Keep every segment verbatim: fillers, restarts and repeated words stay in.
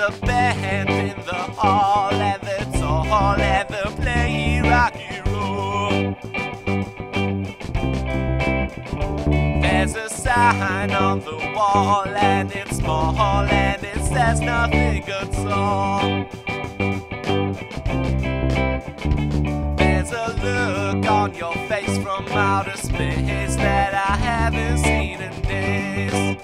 a band in the hall, and that's all, and they're playing rocky roll. There's a sign on the wall, and it's small, and it says nothing at all. There's a look on your face from outer space that I haven't seen in days.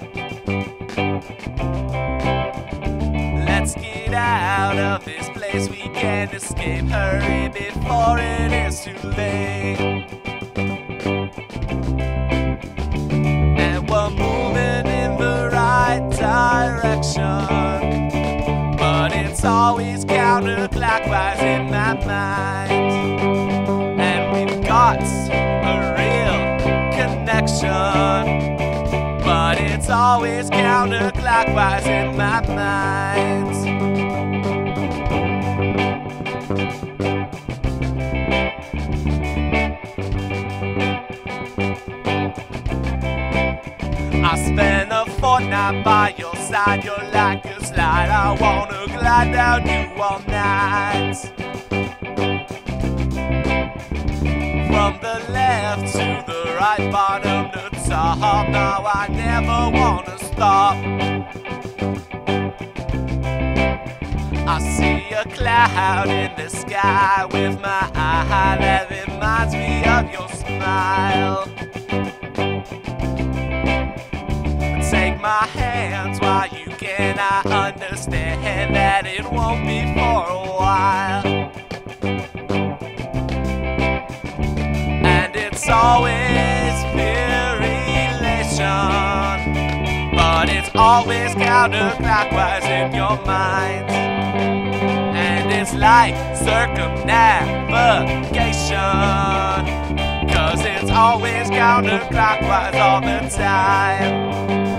Let's get out of this place, we can't escape. Hurry before it is too late. And we're moving in the right direction, but it's always counterclockwise in my mind. And we've got a real connection, but it's always counterclockwise in my mind. I spent a fortnight by your side, you're like a slide. I wanna glide down you all night. From the left to the right, bottom to top, now I never wanna stop. I see a cloud in the sky with my eye that reminds me of your smile. Take my hands while you can, I understand that it won't be for a while. And it's always pure elation, but it's always counterclockwise in your mind. And it's like circumnavigation, 'cause it's always counterclockwise all the time.